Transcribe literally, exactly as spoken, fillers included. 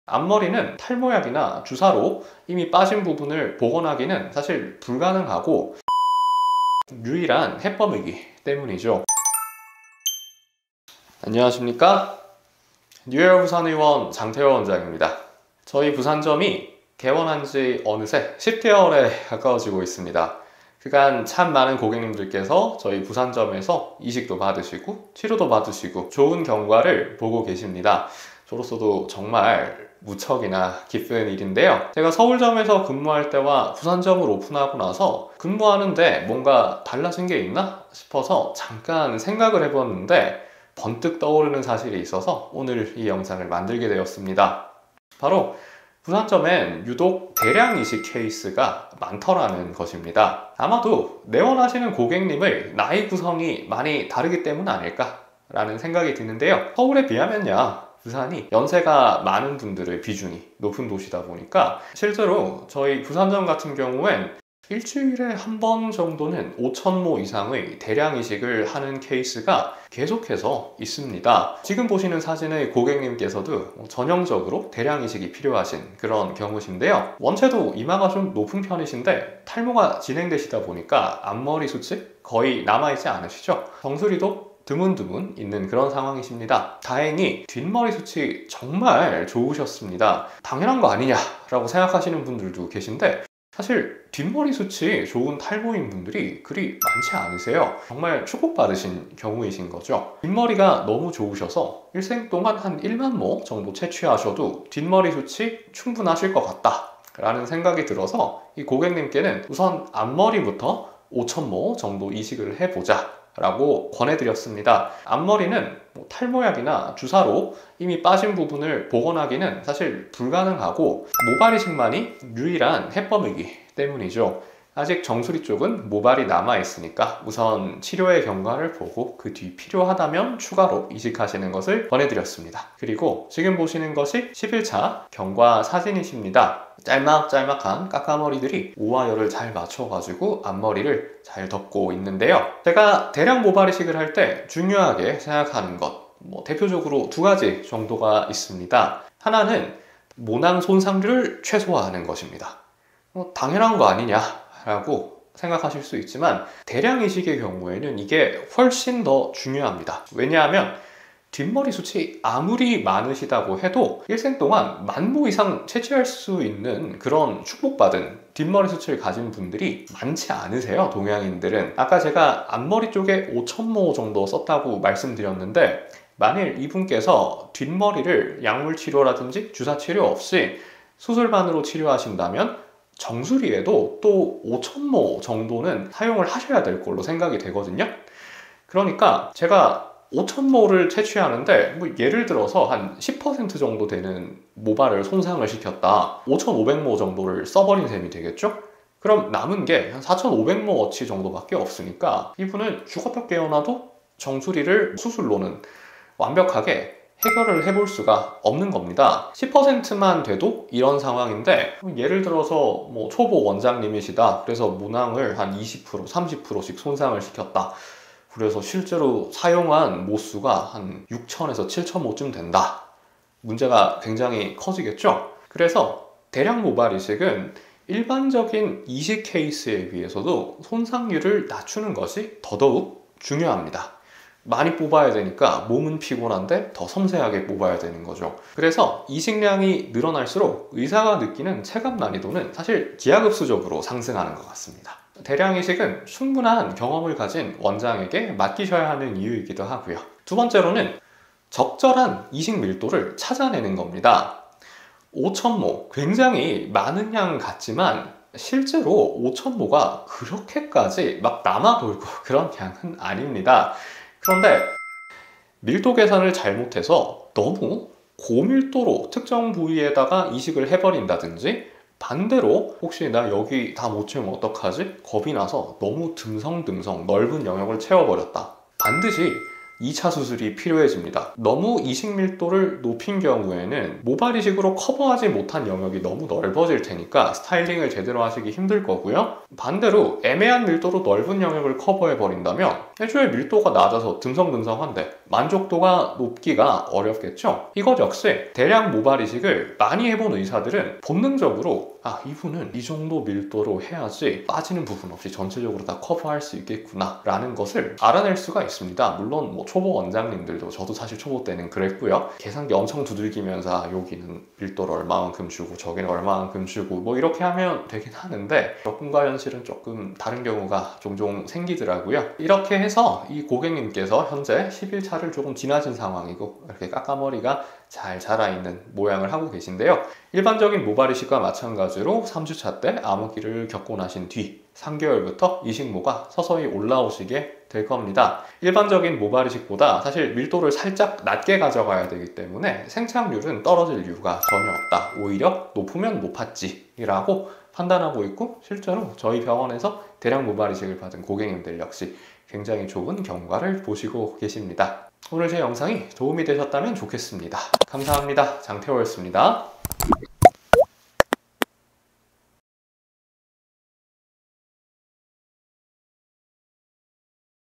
앞머리는 탈모약이나 주사로 이미 빠진 부분을 복원하기는 사실 불가능하고 유일한 해법이기 때문이죠. 안녕하십니까? 뉴에어 부산의원 장태호 원장입니다. 저희 부산점이 개원한 지 어느새 십 개월에 가까워지고 있습니다. 그간 참 많은 고객님들께서 저희 부산점에서 이식도 받으시고 치료도 받으시고 좋은 경과를 보고 계십니다. 저로서도 정말 무척이나 기쁜 일인데요. 제가 서울점에서 근무할 때와 부산점을 오픈하고 나서 근무하는데 뭔가 달라진 게 있나 싶어서 잠깐 생각을 해봤는데 번뜩 떠오르는 사실이 있어서 오늘 이 영상을 만들게 되었습니다. 바로 부산점엔 유독 대량 이식 케이스가 많더라는 것입니다. 아마도 내원하시는 고객님의 나이 구성이 많이 다르기 때문 아닐까라는 생각이 드는데요. 서울에 비하면요, 부산이 연세가 많은 분들의 비중이 높은 도시다 보니까 실제로 저희 부산점 같은 경우엔 일주일에 한 번 정도는 오천 모 이상의 대량 이식을 하는 케이스가 계속해서 있습니다. 지금 보시는 사진의 고객님께서도 전형적으로 대량 이식이 필요하신 그런 경우신데요. 원체도 이마가 좀 높은 편이신데 탈모가 진행되시다 보니까 앞머리 숱이 거의 남아있지 않으시죠? 정수리도 드문드문 있는 그런 상황이십니다. 다행히 뒷머리 숱이 정말 좋으셨습니다. 당연한 거 아니냐라고 생각하시는 분들도 계신데 사실 뒷머리 숱이 좋은 탈모인 분들이 그리 많지 않으세요. 정말 축복받으신 경우이신 거죠. 뒷머리가 너무 좋으셔서 일생 동안 한 일만 모 정도 채취하셔도 뒷머리 숱이 충분하실 것 같다 라는 생각이 들어서 이 고객님께는 우선 앞머리부터 오천 모 정도 이식을 해보자 라고 권해드렸습니다. 앞머리는 뭐 탈모약이나 주사로 이미 빠진 부분을 복원하기는 사실 불가능하고 모발 이식만이 유일한 해법이기 때문이죠. 아직 정수리 쪽은 모발이 남아있으니까 우선 치료의 경과를 보고 그 뒤 필요하다면 추가로 이식하시는 것을 권해드렸습니다. 그리고 지금 보시는 것이 십 일 차 경과 사진이십니다. 짤막짤막한 까까머리들이 우와열을 잘 맞춰가지고 앞머리를 잘 덮고 있는데요. 제가 대량 모발 이식을 할 때 중요하게 생각하는 것, 뭐 대표적으로 두 가지 정도가 있습니다. 하나는 모낭 손상률을 최소화하는 것입니다. 뭐 당연한 거 아니냐 라고 생각하실 수 있지만 대량 이식의 경우에는 이게 훨씬 더 중요합니다. 왜냐하면 뒷머리 숱이 아무리 많으시다고 해도 일생 동안 만 모 이상 채취할 수 있는 그런 축복받은 뒷머리 숱을 가진 분들이 많지 않으세요, 동양인들은. 아까 제가 앞머리 쪽에 오천 모 정도 썼다고 말씀드렸는데 만일 이분께서 뒷머리를 약물 치료라든지 주사 치료 없이 수술만으로 치료하신다면 정수리에도 또 오천 모 정도는 사용을 하셔야 될 걸로 생각이 되거든요. 그러니까 제가 오천 모를 채취하는데 뭐 예를 들어서 한 십 퍼센트 정도 되는 모발을 손상을 시켰다. 오천오백 모 정도를 써버린 셈이 되겠죠? 그럼 남은 게 한 사천오백 모 어치 정도밖에 없으니까 이분은 죽었다 깨어나도 정수리를 수술로는 완벽하게 해결을 해볼 수가 없는 겁니다. 십 퍼센트만 돼도 이런 상황인데 예를 들어서 뭐 초보 원장님이시다. 그래서 모낭을 한 이십 퍼센트, 삼십 퍼센트씩 손상을 시켰다. 그래서 실제로 사용한 모수가 한 육천에서 칠천 모쯤 된다. 문제가 굉장히 커지겠죠? 그래서 대량 모발 이식은 일반적인 이식 케이스에 비해서도 손상률을 낮추는 것이 더더욱 중요합니다. 많이 뽑아야 되니까 몸은 피곤한데 더 섬세하게 뽑아야 되는 거죠. 그래서 이식량이 늘어날수록 의사가 느끼는 체감 난이도는 사실 기하급수적으로 상승하는 것 같습니다. 대량 이식은 충분한 경험을 가진 원장에게 맡기셔야 하는 이유이기도 하고요. 두 번째로는 적절한 이식 밀도를 찾아내는 겁니다. 오천 모, 굉장히 많은 양 같지만 실제로 오천 모가 그렇게까지 막 남아 돌고 그런 양은 아닙니다. 그런데 밀도 계산을 잘못해서 너무 고밀도로 특정 부위에다가 이식을 해버린다든지 반대로 혹시 나 여기 다 못 채우면 어떡하지? 겁이 나서 너무 듬성듬성 넓은 영역을 채워버렸다. 반드시 이 차 수술이 필요해집니다. 너무 이식 밀도를 높인 경우에는 모발 이식으로 커버하지 못한 영역이 너무 넓어질 테니까 스타일링을 제대로 하시기 힘들 거고요. 반대로 애매한 밀도로 넓은 영역을 커버해 버린다면 애초에 밀도가 낮아서 듬성듬성한데 만족도가 높기가 어렵겠죠. 이것 역시 대량 모발 이식을 많이 해본 의사들은 본능적으로 아 이분은 이 정도 밀도로 해야지 빠지는 부분 없이 전체적으로 다 커버할 수 있겠구나 라는 것을 알아낼 수가 있습니다. 물론 뭐 초보 원장님들도, 저도 사실 초보 때는 그랬고요, 계산기 엄청 두들기면서 아, 여기는 밀도를 얼마만큼 주고 저기는 얼마만큼 주고 뭐 이렇게 하면 되긴 하는데 적응과 현실은 조금 다른 경우가 종종 생기더라고요. 이렇게 해서 이 고객님께서 현재 십일 차를 조금 지나신 상황이고 이렇게 까까머리가 잘 자라있는 모양을 하고 계신데요. 일반적인 모발 이식과 마찬가지로 삼 주차 때 암흑기를 겪고 나신 뒤 삼 개월부터 이식모가 서서히 올라오시게 될 겁니다. 일반적인 모발 이식보다 사실 밀도를 살짝 낮게 가져가야 되기 때문에 생착률은 떨어질 이유가 전혀 없다. 오히려 높으면 높았지라고 판단하고 있고, 실제로 저희 병원에서 대량 모발 이식을 받은 고객님들 역시 굉장히 좋은 경과를 보시고 계십니다. 오늘 제 영상이 도움이 되셨다면 좋겠습니다. 감사합니다. 장태호였습니다.